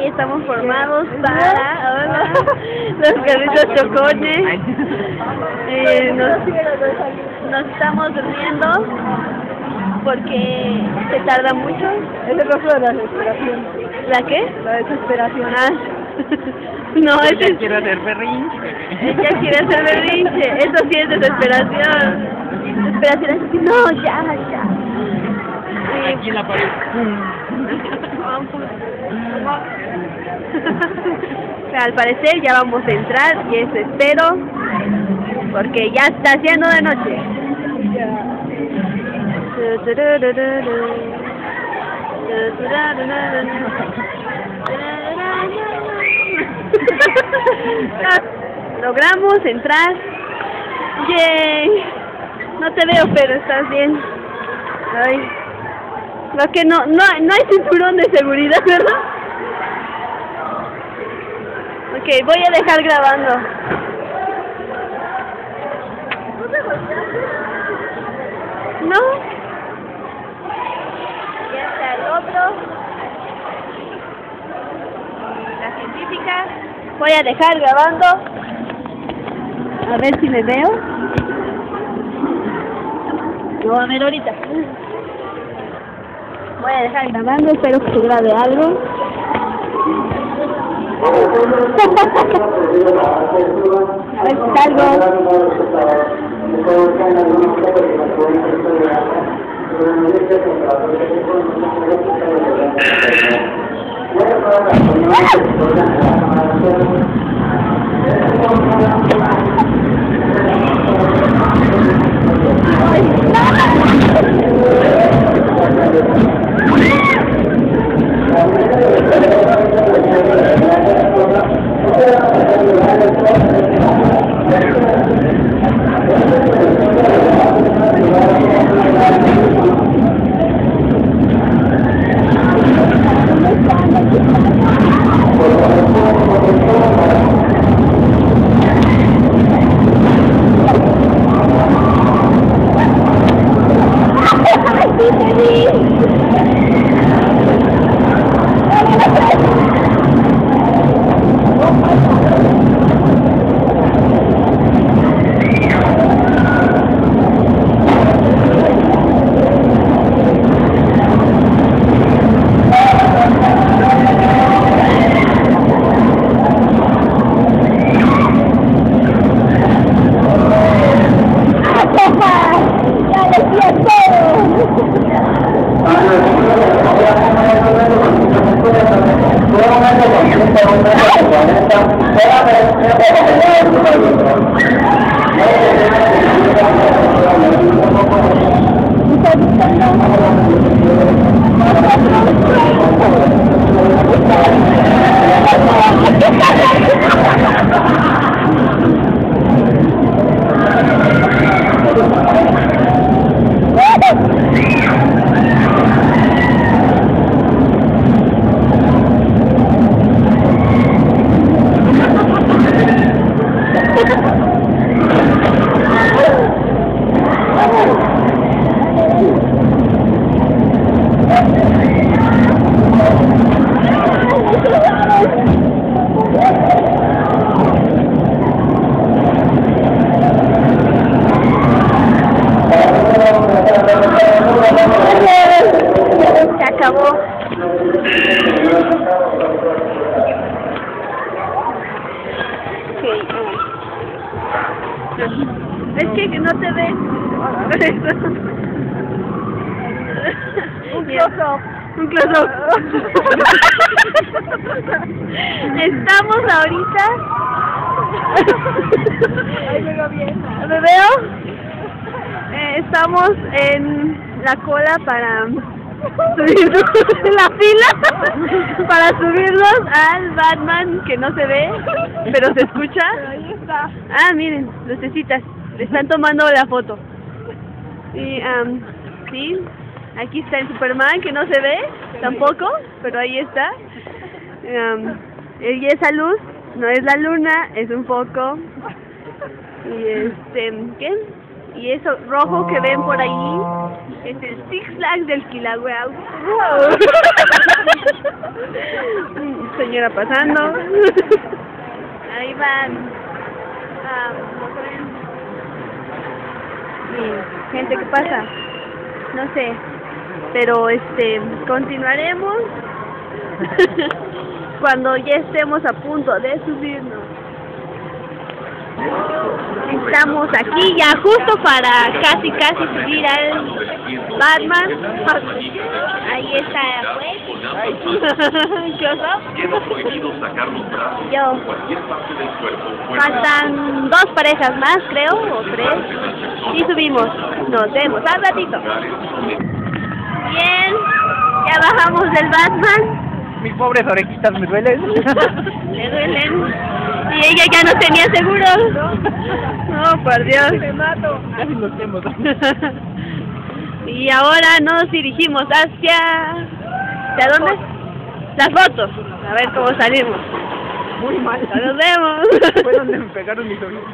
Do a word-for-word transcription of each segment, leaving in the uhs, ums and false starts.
estamos formados para hola, los carritos chocones. Eh, nos, nos estamos durmiendo porque se tarda mucho. Es el rostro de la desesperación. ¿La qué? La desesperación. Ah. No, ese Ella es... quiere hacer berrinche. Ella quiere hacer berrinche. Eso sí es desesperación. Desesperación es decir, no, ya, ya. Aquí en la pared. Al parecer ya vamos a entrar y eso espero porque ya está haciendo de noche. Logramos entrar. Yay. No te veo, pero estás bien. Ay. Lo que no, no, no hay cinturón de seguridad, ¿verdad? Ok, voy a dejar grabando. ¿No? Ya está el otro. La científica. Voy a dejar grabando. A ver si me veo. No, a ver ahorita. Voy a dejar grabando, espero que se grabe algo. A ver si salgo. Se acabó. Okay. Es que no te ves. Un close-up. Un close-up. Estamos ahorita. Ahí me veo bien. ¿Me veo? Eh, estamos en la cola para subirnos en la fila para subirnos al Batman que no se ve, pero se escucha. Pero ahí está. Ah, miren, lucecitas, le están tomando la foto. Y, um, sí, aquí está el Superman que no se ve tampoco, pero ahí está. Um, y esa luz no es la luna, es un foco. Y este, ¿qué? Y eso rojo que ven por ahí es el Six Flags del Kilauea. señora pasando. Ahí van. Ah, sí, gente que pasa. No sé. Pero este, continuaremos cuando ya estemos a punto de subirnos. Estamos aquí ya justo para casi casi subir al Batman. Ahí está, pues. Yo. Faltan dos parejas más, creo, o tres. Y subimos. Nos vemos al ratito. Bien, ya bajamos del Batman. Mis pobres orejitas me duelen. Le duelen. Y ella ya no tenía seguro. No, por Dios. Me mato. Casi nos vemos. Y ahora nos dirigimos hacia... ¿Hacia dónde? Las fotos. A ver cómo salimos. Muy mal. Nos vemos. Fue donde me pegaron mis orejitas.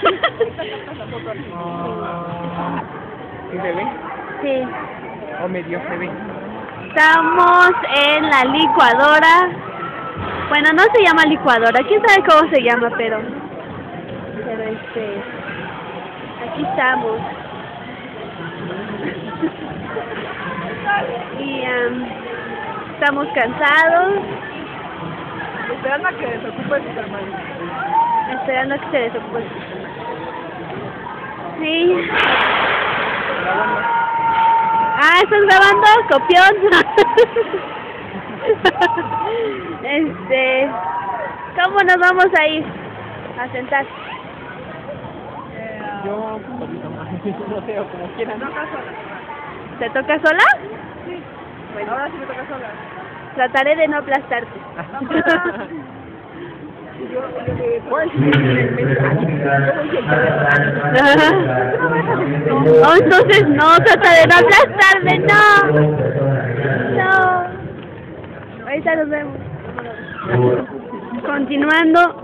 ¿Sí se ve? Sí. O medio se ve. Estamos en la licuadora. Bueno, no se llama licuadora. ¿Quién sabe cómo se llama? Pero... Pero este... Aquí estamos. Y um, estamos cansados. Esperando a que desocupe Superman. Esperando a que se desocupe. Sí. Ah, ¿estás grabando? Copión. Este... ¿Cómo nos vamos a ir? A sentar. Yo, un poquito más. No sé, o como quieran. ¿Te toca sola? Sí. Bueno, ahora sí me toca sola. Trataré de no aplastarte. Yo, yo me puedo decir que me Oh, entonces no, trata de no aplastarme, no. No. Ahorita nos vemos. Continuando.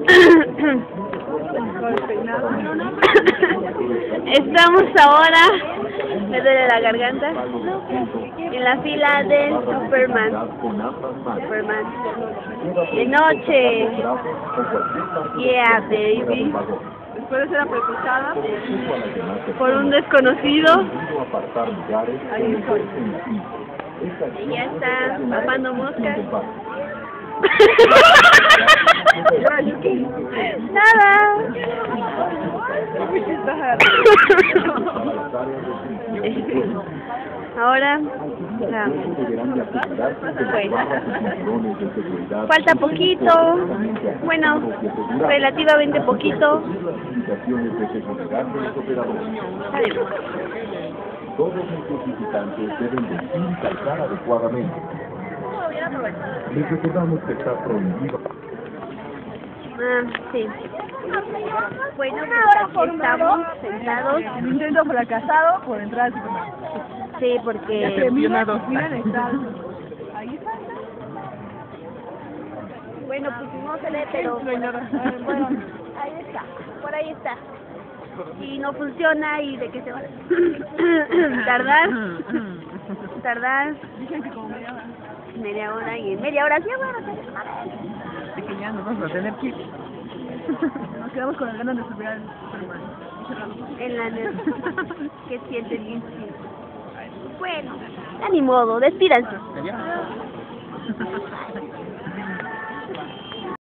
Estamos ahora, me duele la garganta, en la fila del Superman. Superman. De noche. Yeah, baby. Después de ser apretujada por un desconocido. ahí estoy. Y ya está papando moscas. Nada. Ahora, la... bueno, falta poquito, bueno, relativamente poquito. Adiós. Todos nuestros visitantes deben vestir y calzar adecuadamente. Les recordamos que está prohibido. Ah, sí. Bueno, pues estamos sentados. El intento fracasado por entrar al Superman. Sí, porque... Miren, miren, está. Ahí está. Bueno, pues no se ve, pero... Bueno, ahí está, por ahí está. Y no funciona, ¿y de qué se va? Tardar. Tardar. Dicen que como media hora. Media hora y en media hora sí, bueno, Así que ya nos vamos a tener que ir. Nos quedamos con las ganas de subir al Superman. en la noche. Que sienten bien. Bueno, ya ni modo, despídanse. Adiós.